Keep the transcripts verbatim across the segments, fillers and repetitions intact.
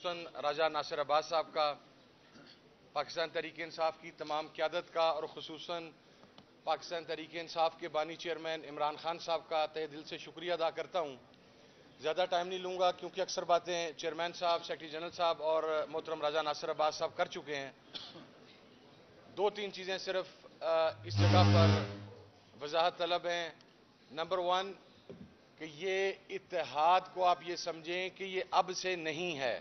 خصوصاً راجہ ناصر عباس صاحب کا، پاکستان تحریک انصاف کی تمام قیادت کا اور خصوصاً پاکستان تحریک انصاف کے بانی چیئرمین عمران خان صاحب کا تہہ دل سے شکریہ ادا کرتا ہوں۔ زیادہ ٹائم نہیں لوں گا کیونکہ اکثر باتیں چیئرمین صاحب، سیکرٹری جنرل صاحب اور محترم راجہ ناصر عباس صاحب کر چکے ہیں۔ دو تین چیزیں صرف اس جگہ پر وضاحت طلب ہیں۔ نمبر ون کہ یہ اتحاد کو آپ یہ سمجھیں کہ یہ اب سے نہیں ہے،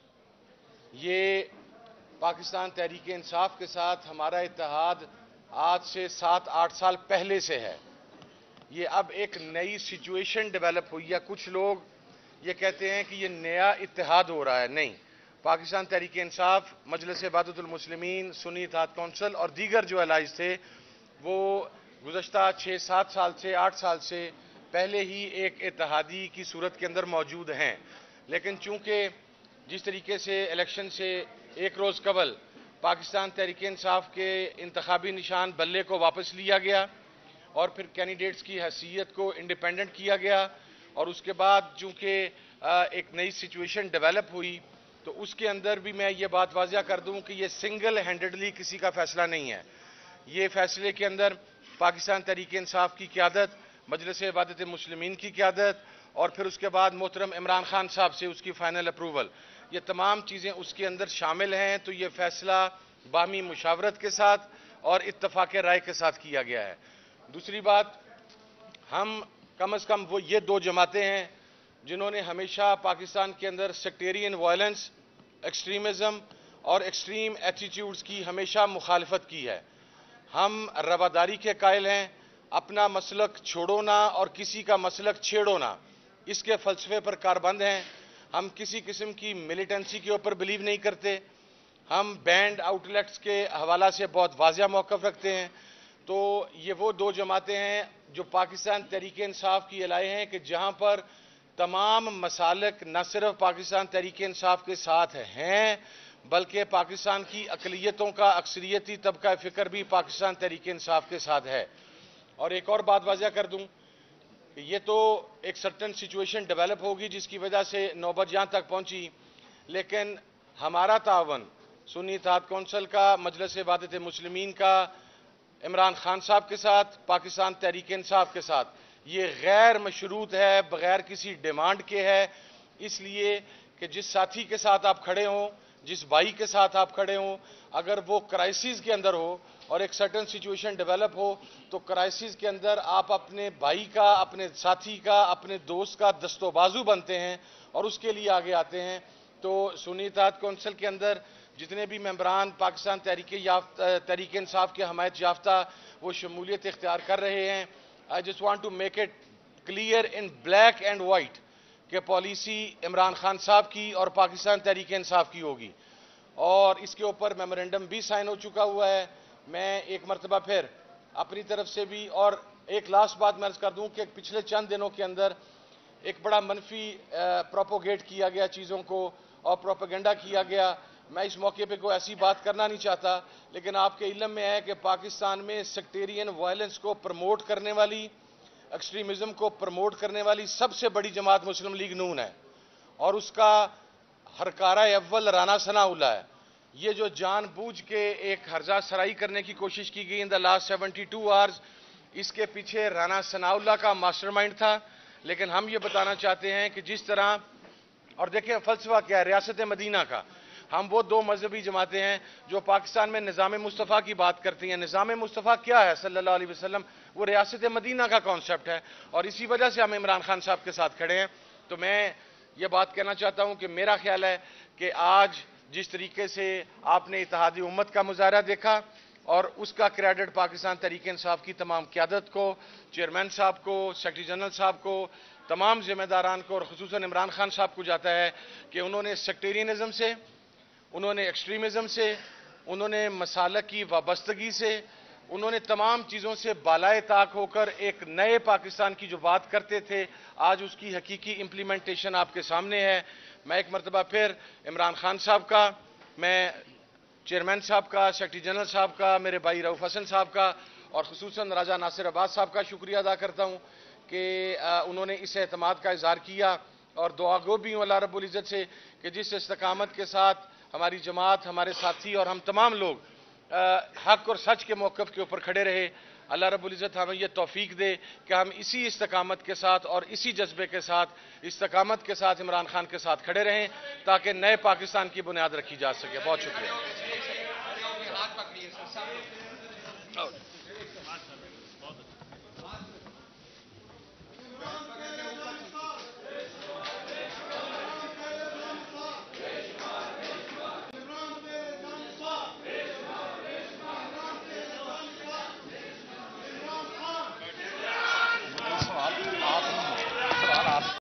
یہ پاکستان تحریک انصاف کے ساتھ ہمارا اتحاد آج سے سات آٹھ سال پہلے سے ہے۔ یہ اب ایک نئی سچویشن ڈیولپ ہوئی ہے۔ کچھ لوگ یہ کہتے ہیں کہ یہ نیا اتحاد ہو رہا ہے، نہیں۔ پاکستان تحریک انصاف، مجلس اتحاد المسلمین، سنی اتحاد کونسل اور دیگر جو الائز تھے وہ گزشتہ چھ سات سال سے آٹھ سال سے پہلے ہی ایک اتحادی کی صورت کے اندر موجود ہیں، لیکن چونکہ جس طریقے سے الیکشن سے ایک روز قبل پاکستان تحریک انصاف کے انتخابی نشان بلے کو واپس لیا گیا اور پھر کینڈیڈیٹس کی حیثیت کو انڈیپینڈنٹ کیا گیا اور اس کے بعد چونکہ ایک نئی سچویشن ڈیولپ ہوئی تو اس کے اندر بھی میں یہ بات واضح کر دوں کہ یہ سنگل ہینڈڈلی کسی کا فیصلہ نہیں ہے۔ یہ فیصلے کے اندر پاکستان تحریک انصاف کی قیادت، مجلس اتحاد المسلمین کی قیادت اور پھر اس کے بعد محترم عمران خان صاحب سے اس کی فائنل اپروول، یہ تمام چیزیں اس کے اندر شامل ہیں۔ تو یہ فیصلہ باہمی مشاورت کے ساتھ اور اتفاق رائے کے ساتھ کیا گیا ہے۔ دوسری بات، ہم کم از کم وہ یہ دو جماعتیں ہیں جنہوں نے ہمیشہ پاکستان کے اندر سیکٹیرین وائلنس، ایکسٹریمزم اور ایکسٹریم ایٹیٹیوڈز کی ہمیشہ مخالفت کی ہے۔ ہم رواداری کے قائل ہیں، اپنا مسلک چھوڑو نہ اور کسی کا مسلک چھیڑو نہ، اس کے فلسفے پر کاربند ہیں۔ ہم کسی قسم کی ملیٹنسی کے اوپر بلیو نہیں کرتے۔ ہم بینڈ آؤٹ لیٹس کے حوالہ سے بہت واضح موقف رکھتے ہیں۔ تو یہ وہ دو جماعتیں ہیں جو پاکستان تحریک انصاف کی الائے ہیں کہ جہاں پر تمام مسالک نہ صرف پاکستان تحریک انصاف کے ساتھ ہیں بلکہ پاکستان کی اقلیتوں کا اکثریتی طبقہ فکر بھی پاکستان تحریک انصاف کے ساتھ ہے۔ اور ایک اور بات واضح کر دوں کہ یہ تو ایک سرٹن سچویشن ڈیولپ ہوگی جس کی وجہ سے نوبت یہاں تک پہنچی، لیکن ہمارا تعاون سنی اتحاد کونسل کا، مجلس اتحاد المسلمین کا، عمران خان صاحب کے ساتھ، پاکستان تحریک انصاف کے ساتھ یہ غیر مشروط ہے، بغیر کسی ڈیمانڈ کے ہے، اس لیے کہ جس ساتھی کے ساتھ آپ کھڑے ہوں، جس بھائی کے ساتھ آپ کھڑے ہوں، اگر وہ کرائسس کے اندر ہو اور ایک سرٹن سچویشن ڈیولپ ہو تو کرائسس کے اندر آپ اپنے بھائی کا، اپنے ساتھی کا، اپنے دوست کا دست و بازو بنتے ہیں اور اس کے لیے آگے آتے ہیں۔ تو سنی اتحاد کونسل کے اندر جتنے بھی ممبران پاکستان تحریک تحریک انصاف کے حمایت یافتہ وہ شمولیت اختیار کر رہے ہیں۔ I just want to make it clear in black and white کہ پالیسی عمران خان صاحب کی اور پاکستان تحریک انصاف کی ہوگی اور اس کے اوپر میمورنڈم بھی سائن ہو چکا ہوا ہے۔ میں ایک مرتبہ پھر اپنی طرف سے بھی اور ایک لاسٹ بات میں عرض کر دوں کہ پچھلے چند دنوں کے اندر ایک بڑا منفی پروپوگیٹ کیا گیا چیزوں کو اور پروپیگنڈا کیا گیا۔ میں اس موقع پہ کوئی ایسی بات کرنا نہیں چاہتا، لیکن آپ کے علم میں ہے کہ پاکستان میں سیکٹیرین وائلنس کو پروموٹ کرنے والی، ایکسٹریمزم کو پروموٹ کرنے والی سب سے بڑی جماعت مسلم لیگ نون ہے اور اس کا ہرکارہ اول رانا ثناء اللہ ہے۔ یہ جو جان بوجھ کے ایک ہرزہ سرائی کرنے کی کوشش کی گئی in the last seventy two hours, اس کے پیچھے رانا ثناء اللہ کا ماسٹر مائنڈ تھا۔ لیکن ہم یہ بتانا چاہتے ہیں کہ جس طرح، اور دیکھیں فلسفہ کیا ہے ریاست مدینہ کا، ہم وہ دو مذہبی جماعتیں ہیں جو پاکستان میں نظام مصطفیٰ کی بات کرتی ہیں۔ نظام مصطفیٰ کیا ہے صلی اللہ علیہ وسلم؟ وہ ریاست مدینہ کا کانسیپٹ ہے اور اسی وجہ سے ہم عمران خان صاحب کے ساتھ کھڑے ہیں۔ تو میں یہ بات کہنا چاہتا ہوں کہ میرا خیال ہے کہ آج جس طریقے سے آپ نے اتحادی امت کا مظاہرہ دیکھا اور اس کا کریڈٹ پاکستان تحریک انصاف کی تمام قیادت کو، چیئرمین صاحب کو، سیکرٹری جنرل صاحب کو، تمام ذمہ داران کو اور خصوصاً عمران خان صاحب کو جاتا ہے کہ انہوں نے سیکٹیرینزم سے، انہوں نے ایکسٹریمزم سے، انہوں نے مسالک کی وابستگی سے، انہوں نے تمام چیزوں سے بالائے طاق ہو کر ایک نئے پاکستان کی جو بات کرتے تھے آج اس کی حقیقی امپلیمنٹیشن آپ کے سامنے ہے۔ میں ایک مرتبہ پھر عمران خان صاحب کا، میں چیئرمین صاحب کا، سیکرٹری جنرل صاحب کا، میرے بھائی رؤف حسن صاحب کا اور خصوصاً راجہ ناصر عباس صاحب کا شکریہ ادا کرتا ہوں کہ انہوں نے اس اعتماد کا اظہار کیا اور دعا گو بھی ہوں اللہ رب العزت سے کہ جس استقامت کے ساتھ ہماری جماعت، ہمارے ساتھی اور ہم تمام لوگ حق اور سچ کے موقف کے اوپر کھڑے رہے، اللہ رب العزت ہمیں یہ توفیق دے کہ ہم اسی استقامت کے ساتھ اور اسی جذبے کے ساتھ استقامت کے ساتھ عمران خان کے ساتھ کھڑے رہیں تاکہ نئے پاکستان کی بنیاد رکھی جا سکے. بہت شکریہ.